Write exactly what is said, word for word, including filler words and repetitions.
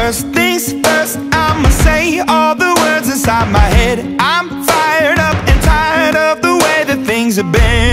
First things first, I'ma say all the words inside my head. I'm fired up and tired of the way that things have been.